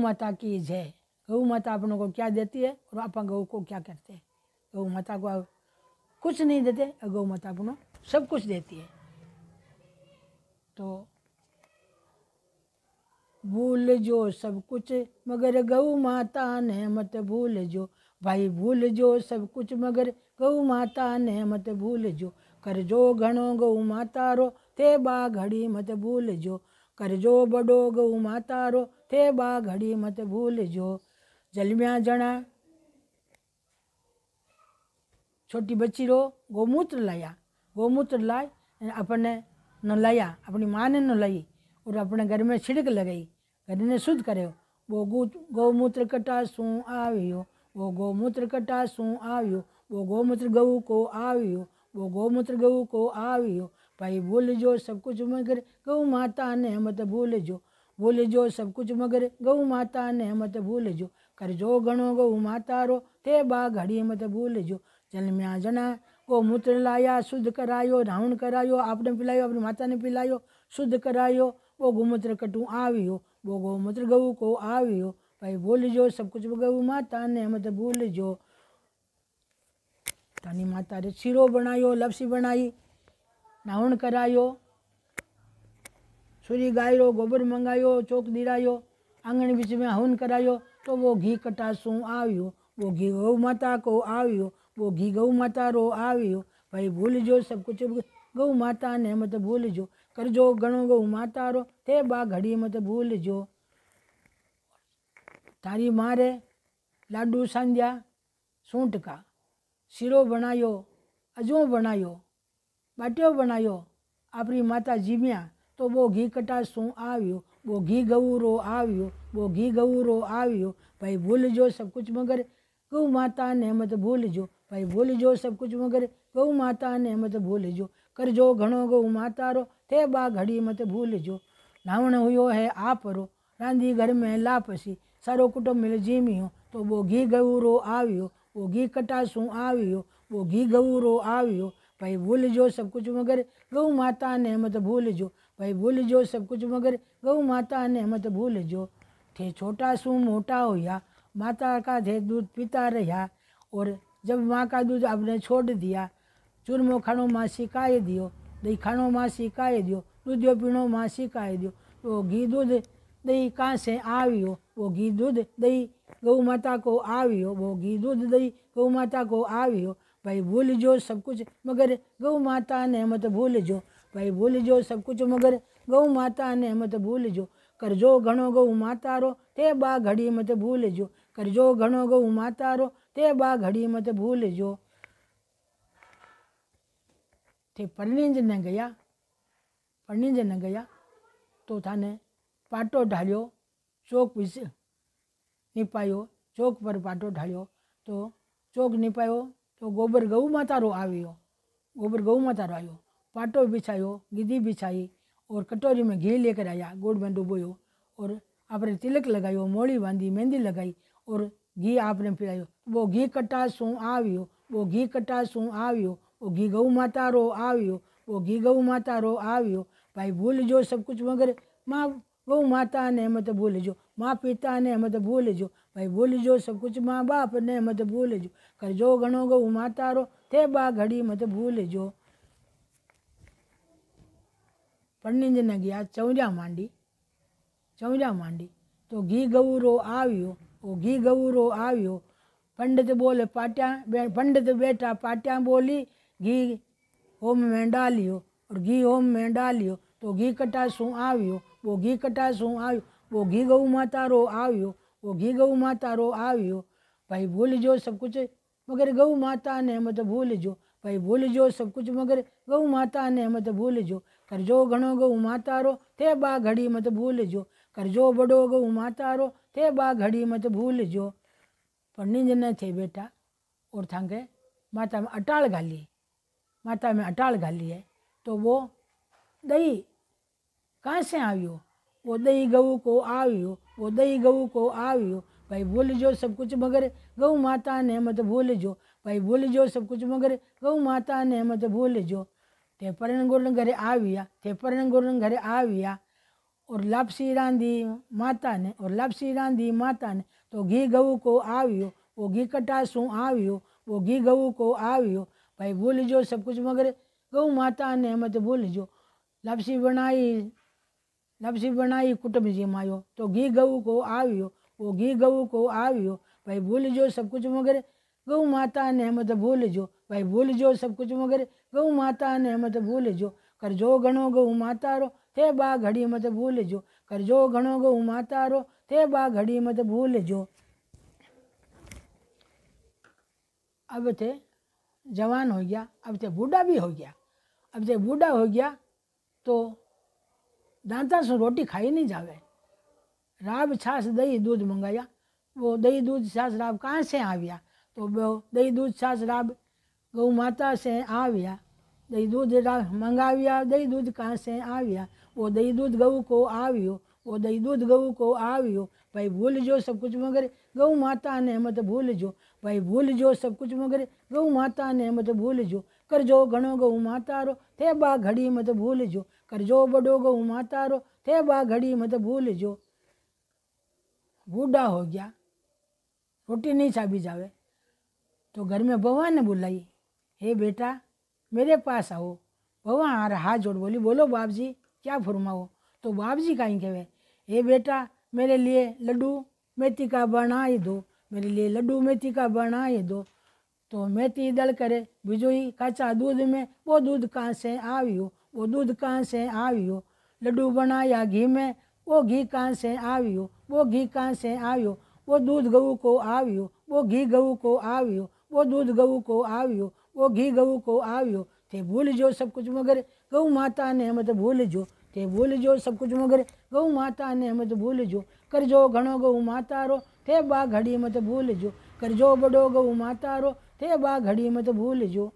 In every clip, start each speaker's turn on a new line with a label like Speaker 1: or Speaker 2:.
Speaker 1: माता की जय। गौ माता अपनों को क्या देती है और आप गौ को क्या करते हैं। गौ माता को कुछ नहीं देते, गौ माता अपनों सब कुछ देती है। तो भूल जो सब कुछ मगर गौ माता ने मत भूल जो, भाई भूल जो सब कुछ मगर गौ माता ने मत भूल जो, कर जो घणो गौ माता रो थे बा घड़ी मत भूल जो, कर जो बड़ो गौ माता रो थे बा घड़ी मत भूल जो। जलम्या जणा छोटी बच्ची रो गोमूत्र लाया, गोमूत्र लाए अपने न लाया, अपनी माँ ने न लाई और अपने घर में छिड़क लगाई, घर ने शुद्ध करे। वो गौमूत्र कटा सू आवियो, वो गौमूत्र कटा सू आवियो, वो गौमूत्र गऊ को आवियो, वो गौमूत्र गऊ को आवियो, भाई भूल जो सब कुछ मगर गौ माता ने मत भूल जो, भूल जो सब कुछ मगर गौ माता ने मत भूल जो, कर जो घणो गौ माता रो थे बा घड़ी मत भूल जो। जलम्या जना गौमूत्र लाया, शुद्ध करायो, रावण करायो, आपने पिलायो, अपनी माता ने पिलायो, शुद्ध करायो, वो गौमूत्र कटू आवियो, वो गौमूत्र गऊ को आवियो, भाई भूल जो सब कुछ गौ माता ने मत भूल जो। तानी माता रे सीरो बनायो, लपसी बनाई, नावण करायो, सूरी गायो, गोबर मंगायो, चौक दिरायो, आंगन बीच में हवन करायो, तो वो घी कटासू आवियो, वो घी गौ माता को आवियो, वो घी गौ माता रो आवियो, भाई भूल जो सब कुछ गौ माता ने मत भूल जो, कर जो घणो गौ माता रो थे बा घड़ी मत भूल जो। तारी मारे लाडू सांध्या सूंठ का, सीरो बनायो, अजो बनायो, बाटियो बनायो, अपनी माता जीम्या, तो वो घी कटा सू आवियो, वो घी गऊ रो आवियो, वो घी गऊ रो आवियो, भाई भूल जो सब कुछ मगर गौ माता ने मत भूल जो, भाई भूल जो सब कुछ मगर गौ माता ने मत भूल जो, कर जो घणो गौ माता रो थे बा घड़ी मत भूल जो। नावण हुयो है आप रो रांधी घर में लापसी, सारो कुटुंब मिल जीमियो, तो वो घी गऊ रो आवियो, वो घी कटासू आवियो, वो घी गऊ रो आवियो, भाई भूल जो सब कुछ मगर गौ माता ने मत भूल जो, भाई भूल जो सब कुछ मगर गौ माता ने मत भूल जो। थे छोटा सू मोटा होया, माता का थे दूध पीता रहा, और जब माँ का दूध आपने छोड़ दिया, चूरमो खानो माँ सिकाए दियो, दही खानो माँ सिकाए दियो, दूधियो पीणो माँ सिकाए दियो, तो घी दूध दही कहाँ से आवियो, वो घी दूध दही गौ माता को आवियो, वो घी दूध दही गौ माता को आवियो, भाई भूल जो सब कुछ मगर गौ माता ने मत भूल जो, भाई भूल जो सब कुछ मगर गौ माता ने मत भूल जो, कर जो घणो गौ माता रो ते बा घड़ी मत भूल जो, कर जो घणो गौ माता रो ते बा घड़ी मत भूल जो। थे परनीज ने गया, परनीज ने गया तो थाने पाटो ढालियो, चौक विच निपायो, चौक पर पाटो ढालियो, तो चौक निपायो तो गोबर गऊ माता रो आवियो, गोबर गऊ माता रो आयो, पाटो बिछायो, गिदी बिछाई और कटोरी में घी लेकर आया, गुड़ में डुबोयो और आपने तिलक लगायो, मोड़ी बांधी, मेहंदी लगाई और घी आपने पिलायो, वो घी कटा सू आवियो, वो घी कटा सू आवियो, वो घी गऊ माता रो आवियो, वो घी गऊ माता रो आवियो, भाई भूल जो सब कुछ मगर माँ गौ माता ने मत भूल जो, माँ पिता ने मत भूल जो, भाई भूल जो सब कुछ माँ बाप ने मत भूल जो, कर जो घणो गौ माता रो थे बा घड़ी मत भूल जो। परनीज ने गया चौरिया मांडी, चौरिया मांडी तो घी गऊ रो आवियो, वो घी गऊ रो आवियो, पंडित बोले पाट्या, पंडित बेटा पाट्या बोली, घी होम में डालियो और घी होम में डालियो, तो घी कटा सू आवियो, वो घी कटा सू आवियो, वो घी गऊ माता रो आवियो, वो घी गऊ माता रो आवियो, भाई भूल जो सब कुछ मगर गऊ माता ने मत भूल जो, भाई भूल जो सब कुछ मगर गऊ माता ने मत भूल जो, कर जो घणो गऊ माता रो थे बा घड़ी मत भूल जो, कर जो बड़ो गऊ माता रो थे बा घड़ी मत भूल जो। परनीज न थे बेटा और थांगे माता में अटाल घाली, माता में अटाल घाली है, तो वो दही कहाँ से आवियो, वो दही गऊ को आवियो, वो दही गऊ को आवियो, भाई भूल जो सब कुछ मगर गऊ माता ने मत भूल जो, भाई भूल जो सब कुछ मगर गऊ माता ने मत भूल जो। ते परण गुरन घरे आविया, ते परण गुरन घरे आविया और लापसी रांधी माता ने तो घी गऊ को आवियो, वो घी कटासू आवियो, वो घी गऊ को आवियो। भाई भूल जो सब कुछ मगर गऊ माता ने मत भूल जो। लापसी बनाई कुटुंब जिमायो, तो घी गऊ को आवियो, वो घी गऊ को आवियो। भाई भूल जो सब कुछ मगर गऊ माता ने मत भूल जो। भाई भूल जो सब कुछ मगर गऊ माता ने मत भूल जो। कर जो घणो गऊ माता रो थे बा घड़ी मत भूल जो। कर जो घणो गऊ माता रो थे बा घड़ी मत भूल जो। अब थे जवान हो गया, अब थे बूढ़ा भी हो गया। अब थे बूढ़ा हो गया तो दांता से रोटी खाई नहीं जावे। राब छाछ दही दूध मंगाया, वो दही दूध छाछ राब कहाँ से आविया, तो वो दही दूध छाछ राब गौ माता से आविया। दही दूध राब मंगाविया, दही दूध कहाँ से आविया, वो दही दूध गऊ को आवियो, वो दही दूध गऊ को आवियो। भाई भूल जो सब कुछ मगर गऊ माता ने मत भूल जो। भाई भूल जो सब कुछ मगर गऊ माता ने मत भूल जो। कर जो घणो गऊ माता रो थे बा घड़ी मत भूल जो। कर जो बड़ो गऊ माता रो थे बा घड़ी मत भूल जो। बूढ़ा हो गया, रोटी नहीं चाबी जावे, तो घर में बउआ ने बुलाई, हे बेटा मेरे पास आओ। बउआ हाथ जोड़ बोली, बोलो बाप जी क्या फरमाओ। तो बाप जी कहीं कहे, हे बेटा मेरे लिए लड्डू मेथी का बनाई दो, मेरे लिए लड्डू मेथी का बनाई दो। तो मेथी दल करे भिजोई कच्चा दूध में, वो दूध कहाँ से आवियो, वो दूध कहाँ से आवियो। लड्डू बनाया घी में, वो घी कहाँ से आवियो, वो घी कहाँ से आवियो। वो दूध गऊ को आवियो, वो घी गऊ को आवियो, वो दूध गऊ को आवियो, वो घी गऊ को आवियो। थे भूल जो सब कुछ मगर गऊ माता ने मत भूल जो। थे भूल जो सब कुछ मगर गऊ माता ने मत भूल जो। कर जो घणो गऊ माता रो थे बा घड़ी मत भूल जो। कर जो बड़ो गऊ माता रो थे बा घड़ी मत भूल जो।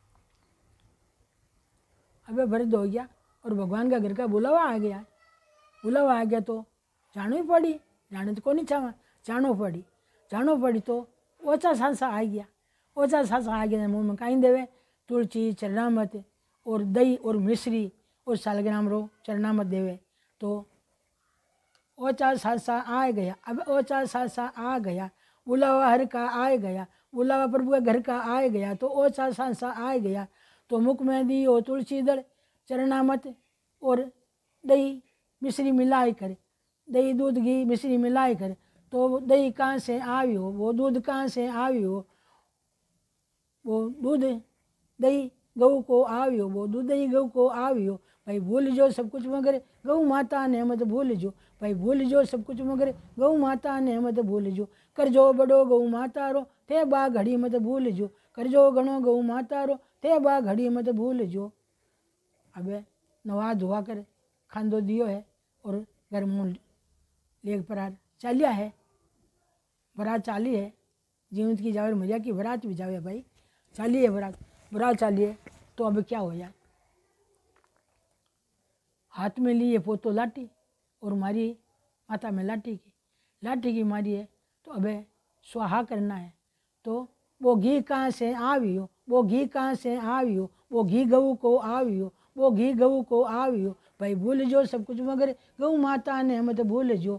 Speaker 1: अबे वृद्ध हो गया और भगवान का घर का बुलावा आ गया। बुलावा आ गया तो जानो ही पड़ी, जाने तो को नहीं चावा, जानो पड़ी तो ओछा सांसा आ गया। ओछा सांसा आ गया मुँह में कहीं देवे तुलसी चरणामत और दही और मिश्री और सालग्राम रो चरणामत देवे। तो ओछा सांसा आ गया। अब ओछा सांसा आ गया, बुलावा हर का आ गया, बुलावा प्रभु के घर का आ गया। तो ओछा सांसा आ गया तो मुख में दी और तुलसी दल चरणामत और दही मिश्री मिलाई कर, दही दूध घी मिश्री मिलाई कर। तो दही कहाँ से आवियो, वो दूध कहाँ से आवियो, वो दूध दही गऊ को आवियो, वो दूध दही गऊ को आवियो। भाई भूल जो सब कुछ मगर गऊ माता ने मत भूल जो। भाई भूल जो सब कुछ मगर गऊ माता ने मत भूल जो। कर जो बड़ो गऊ माता रो थे बा घड़ी मत भूल जो। कर जो घणो गऊ माता रो थे बा घड़ी मत भूल जो। अबे नवा धोआ कर खांदो दियो है और घर मुँह लेग परार चालिया है, बरात चाली है। जीवंत की जावे मजा की बरात भी जावे भाई, चाली है बरात चाली है। तो अब क्या हो जाए, हाथ में लिए पोतो लाठी और मारी माथा में लाठी की मारी है। तो अबे स्वाहा करना है। तो वो घी कहाँ से आवियो, वो घी कहाँ से आवियो, वो घी गऊ को आवियो, वो घी गऊ को आवियो। भाई भूल जो सब कुछ मगर गऊ माता ने मत भूल जो।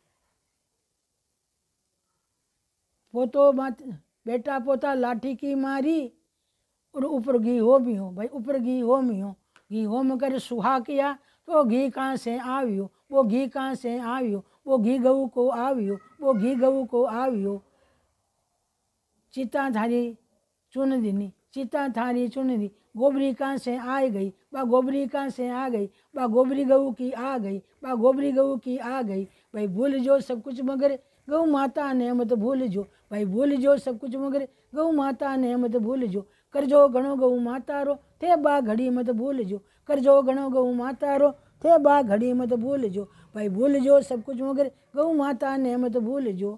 Speaker 1: पोतो मात बेटा पोता लाठी की मारी और ऊपर घी हो भी हो। भाई ऊपर घी हो भी हो, घी होम कर सुहा किया तो घी कहाँ से आवियो, वो घी कहाँ से आवियो, वो घी गऊ को आवियो, वो घी गऊ को आवियो। चिता थारी चुन दीनी, चिता थारी चुन दी, गोबरी कहाँ से आ गई, बा गोबरी कहाँ से आ गई, बा गोबरी गऊ की आ गई, बा गोबरी गऊ की आ गई। भाई भूल जो सब कुछ मगर गऊ माता ने मत भूल जो। भाई भूल जो सब कुछ मगर गऊ माता ने मत भूल जो। कर जो घणो गऊ माता रो थे बा घड़ी मत भूल जो। कर जो घणो गऊ माता रो थे बा घड़ी मत भूल जो। भाई भूल जो सब कुछ मगर गऊ माता ने मत भूल जो।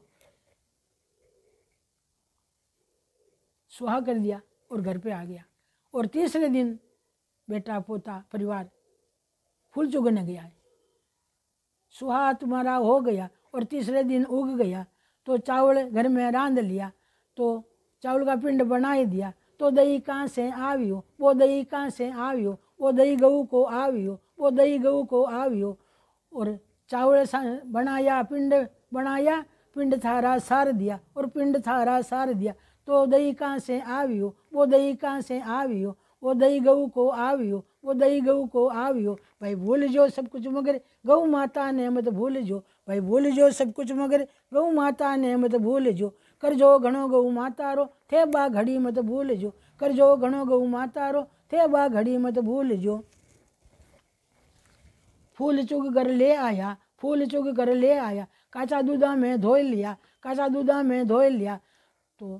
Speaker 1: सुहा कर दिया और घर पे आ गया। और तीसरे दिन बेटा पोता परिवार फूल चुगने गया है। सुहा तुम्हारा हो गया और तीसरे दिन उग गया। तो चावल घर में रांध लिया, तो चावल का पिंड बना ही दिया। तो दही कहाँ से आवियो, वो दही कहाँ से आवियो, वो दही गऊ को आवियो, वो दही गऊ को आवियो। और चावल बनाया, पिंड बनाया, पिंड थारा सार दिया, और पिंड थारा सार दिया। तो दही कहाँ से आवियो, वो दही कहाँ से आवियो, वो दही गऊ को आवियो, वो दही गऊ को आवियो। भाई भूल जो सब कुछ मगर गऊ माता ने मत भूल जो, भाई भूल जो सब कुछ मगर गऊ माता ने मत भूल जो। कर जो घणो गऊ माता रो थे बा घड़ी मत भूल जो, कर जो घणो गऊ माता रो थे बा घड़ी मत भूल जो। फूल चुग कर ले आया, फूल चुग कर ले आया, काचा दूधा में धोई लिया, काचा दूधा में धोई लिया। तो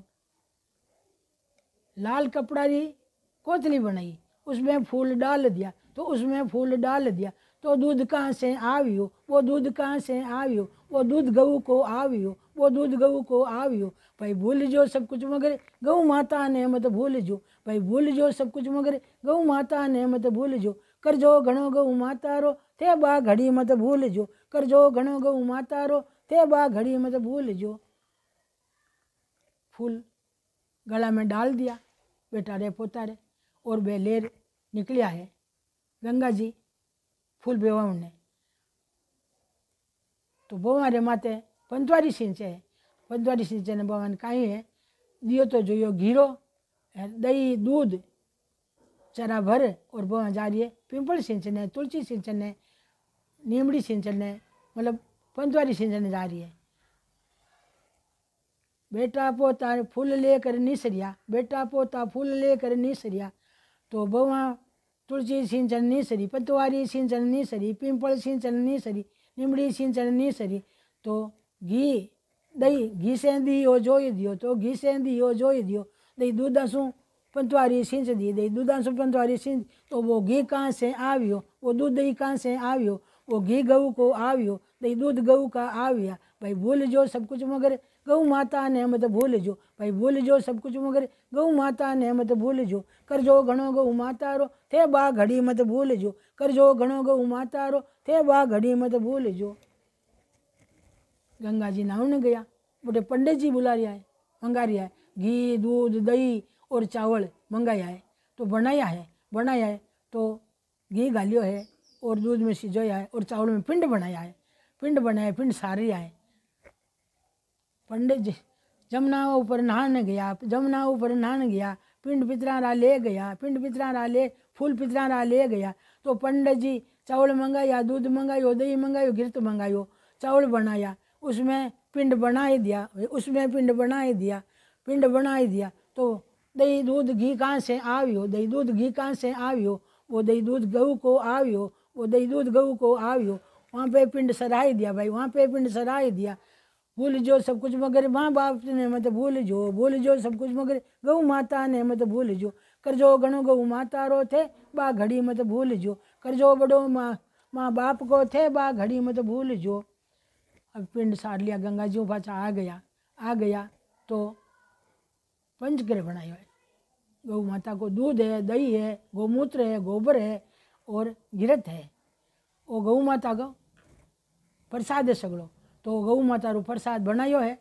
Speaker 1: लाल कपड़ा की कोतली बनाई, उसमें फूल डाल दिया, तो उसमें फूल डाल दिया। तो दूध कहाँ से आवियो, वो दूध कहाँ से आवियो, वो दूध गऊ को आवियो, वो दूध गऊ को आवियो। भाई भूल जो सब कुछ मगर गऊ माता ने मत भूल जो, भाई भूल जो सब कुछ मगर गऊ माता ने मत भूल जो। कर जो घणो गऊ माता रो थे बा घड़ी मत भूल जो, कर जो घणो गऊ माता रो थे बा घड़ी मत भूल जो। फूल गला में डाल दिया, बेटा रे पोता रे, और बेलेर निकलिया है गंगा जी फूल बेवाउन ने। तो बोवा रे माते पंचवारी सिंचे है, पंचवारी सिंचे ने बोवा कहीं है दियो तो जो घीरो दही दूध चरा भर, और बोवा जा रही है पिंपल सिंचन है, तुलसी सिंचन है, नीमड़ी सिंचन है, मतलब पंचवारी सिंचन जा रही है। बेटा पोता फूल लेकर निसरिया, बेटा पोता फूल लेकर निसरिया। तो बवा तुलसी सिंचन निसरी, पतवारी सिंचन निसरी, पिंपल सिंचन निसरी, निमड़ी सिंचन निसरी। तो घी दही घी से दियो जोई दियो, तो घी से दियो जोई दियो। दही दूधा सु पंतवारी सिंच दी, दही दूधा सु पंतवारी सिंच। तो वो घी कहाँ से आवियो, वो दूध दही कहाँ से आवियो, वो घी गऊ को आवियो, दही दूध गऊ का आविया। भाई भूल जो सब कुछ मगर गऊ माता ने मत भूल जो, भाई भूल जो सब कुछ मगर गऊ माता ने मत भूल जो। कर जो घणो गऊ माता रो थे बा घड़ी मत भूल जो, कर जो घणो गऊ माता रो थे बा घड़ी मत भूल जो। गंगा जी नहाने गया, बोले पंडित जी बुला रिया है, मंगा रिया है घी दूध दही और चावल मंगाया है। तो बनाया है तो घी गालियो है और दूध में सिजोया है और चावल में पिंड बनाया है, पिंड बनाया, पिंड सारिया है। पंडित जी जमुना ऊपर नहाने गया, जमुना ऊपर नहाने गया, पिंड पितरारा ले गया, पिंड पितरारा ले फूल पितरारा ले गया। तो पंडित जी चावल मंगाया, दूध मंगायो, दही मंगायो, घृत मंगायो, चावल बनाया, उसमें पिंड बनाए दिया, उसमें पिंड बनाए दिया, पिंड बनाए दिया। तो दही दूध घी कहाँ से आवियो, दही दूध घी कहाँ से आवियो, वो दही दूध गऊ को आवियो, वो दही दूध गऊ को आवियो। वहाँ पे पिंड सराय दिया भाई, वहाँ पे पिंड सराय दिया। भूल जो सब कुछ मगर माँ बाप ने मत भूल जो, भूल जो सब कुछ मगर गऊ माता ने मत भूल जो। कर जो घणो गऊ माता रो थे बा घड़ी मत भूल जो, कर जो बड़ो माँ बाप को थे बा घड़ी मत भूल जो। अब पिंड सार लिया, गंगा जी पाछा आ गया तो पंचग्रह बनाया है। गौ माता को दूध है, दही है, गोमूत्र है, गोबर है और घृत है। वो गौ माता का प्रसाद है सगड़ो। तो गौ माता रो प्रसाद बनायो है,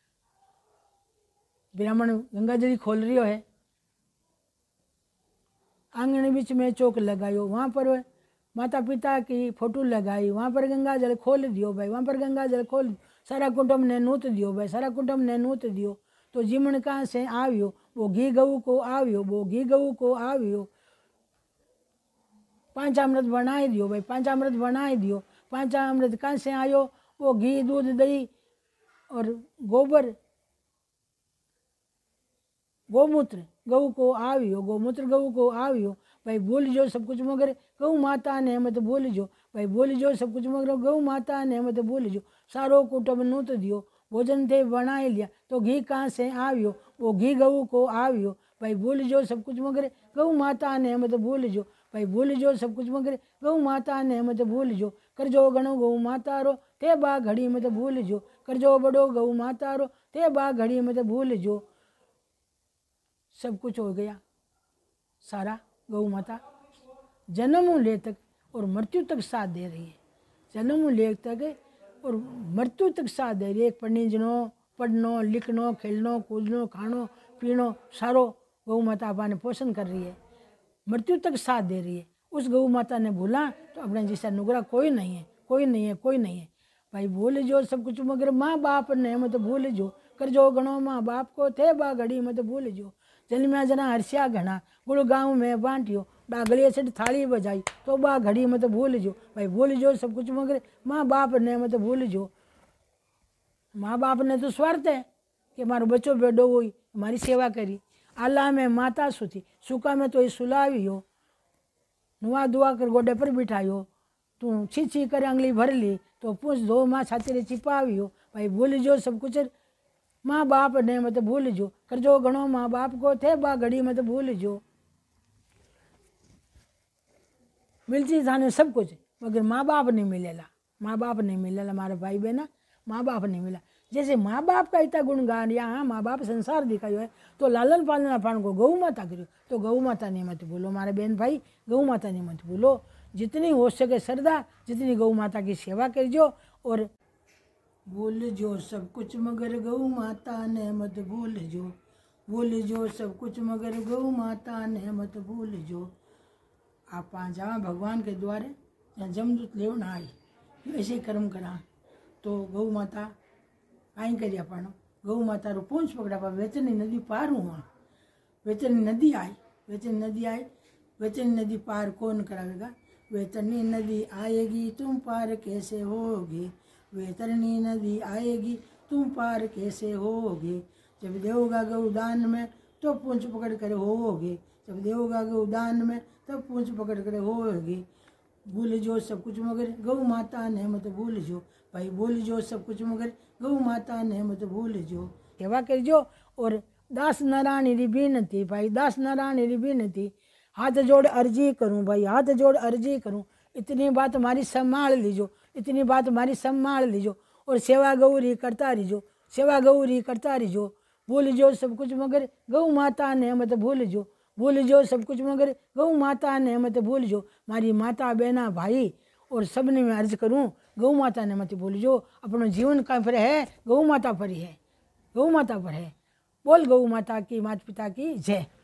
Speaker 1: ब्राह्मण गंगा जल खोल रियो है। आंगन बीच में चौक लगायो, वहाँ पर माता पिता की फोटो लगाई, वहाँ पर गंगा जल खोल दियो भाई, वहाँ पर गंगा जल खोल, सारा कुटुंब ने नूत दियो भाई, सारा कुटुंब ने नूत दियो। तो जीमण कहाँ से आवियो, वो घी गऊ को आवियो, वो घी गऊ को आवियो। पंचामृत बनाए दियो भाई, पंचामृत बनाए दियो। पंचामृत कहाँ से आयो, वो घी दूध दही और गोबर गोमूत्र गऊ को आवियो, गोमूत्र गऊ को आवियो। भाई भूल जो सब कुछ मगर गऊ माता ने मत भूल जो, भाई भूल जो सब कुछ मगर गऊ माता ने मत भूल जो। सारो कुटुंब नूत दियो, भोजन थे बनाए लिया। तो घी कहाँ से आवियो, वो घी गऊ को आवियो। भाई भूल जो सब कुछ मगर गऊ माता ने मत भूल जो, भाई भूल जो सब कुछ मगर गऊ माता ने मत भूल जो। कर जो घणो गऊ माता रो ते बा घड़ी मत भूल जो, कर जो बड़ो गऊ माता रो ते बा घड़ी मत भूल जो। सब कुछ हो गया सारा। गौ माता जन्म ले तक और मृत्यु तक साथ दे रही है, जन्म ले तक और मृत्यु तक साथ दे रही है। पढ़नो पढ़नो लिखनो खेलनो कूदनो खानो पीनो सारो गौ माता अपने पोषण कर रही है, मृत्यु तक साथ दे रही है। उस गौ माता ने भूला तो अपने जैसा नुगरा कोई नहीं है, कोई नहीं है, कोई नहीं है। भाई भूल जो सब कुछ मगर माँ बाप ने मत भूल जो, कर जो घणो माँ बाप को थे बा घड़ी मत भूल जो। जन्म्या जना हर्ष्या घना गुड़ गाँव में बांटियो, डागलिए से थाली बजाई तो बा घड़ी मत भूल जो। भाई भूल जो सब कुछ मगर माँ बाप ने मत भूल जो। माँ बाप ने तो स्वार्थ है कि मारो बच्चो बेडो हुई हमारी सेवा करी। आला में माता सुथी सुका में तो ये सुलावी हो, नुआ दुआ कर गोडे पर बिठायो, तू छी छी कर अंगली भर ली तो पूछ दो माँ छाती रे चिपावी हो। भाई भूल जो सब कुछ माँ बाप ने मत भूल जो, कर जो घणो माँ बाप को थे बा घड़ी मत भूल जो। मिलती थाने सब कुछ मगर माँ बाप नहीं मिलेला, माँ बाप नहीं मिलेला मारे भाई बहना, माँ बाप नहीं मिला। जैसे माँ बाप का इतना गुणगान या हाँ माँ बाप संसार दिखायो है तो लालन पालन अपन को गौ माता करो, तो गौ माता नहीं मत भूलो मारे बहन भाई, गौ माता नहीं मत भूलो। जितनी हो सके श्रद्धा जितनी गौ माता की सेवा करजो। और भूल जो सब कुछ मगर गौ माता ने मत भूल जो, भूल जो सब कुछ मगर गौ माता ने मत भूल जो। आप जावा भगवान के द्वारे या जमदूत लेवन आई ऐसे कर्म करा तो गौ माता आई करिया पण गौ माता रो पूंछ पकड़ा पा वेतनी नदी पार हुआ, वेतनी नदी आई, वेतनी नदी आई, वेतनी नदी पार कौन करावेगा। वेतनी नदी आएगी तुम पार कैसे होगे, वेतनी नदी आएगी तुम पार कैसे होगे। जब देवोगा गौदान में तो पूंछ पकड़ कर होगे, जब देवोगा गौदान में तब पूंछ पकड़ कर होगे। भूल जो सब कुछ मगर गौ माता ने मत भूल जो। भाई भूल जो सब कुछ मगर गौ माता ने मत भूल जो। सेवा कर जो। और दास नारायण री बीनती, भाई दास नारायण री बीनती, हाथ जोड़ अर्जी करूं भाई, हाथ जोड़ अर्जी करूं। इतनी बात हमारी संभाल लीजो, इतनी बात हमारी संभाल लीजो। और सेवा गौरी करता रहीजो, सेवा गौरी करता रहीजो। भूल जो सब कुछ मगर गौ माता ने मत भूल जो, भूल जो सब कुछ मगर गौ माता ने मत भूल जो। मारी माता बहना भाई और सबने मैं अर्ज करूं गौ माता ने मत भूल जो। अपना जीवन का पर है गौ माता पर ही है, गौ माता पर है। बोल गौ माता की माता पिता की जय।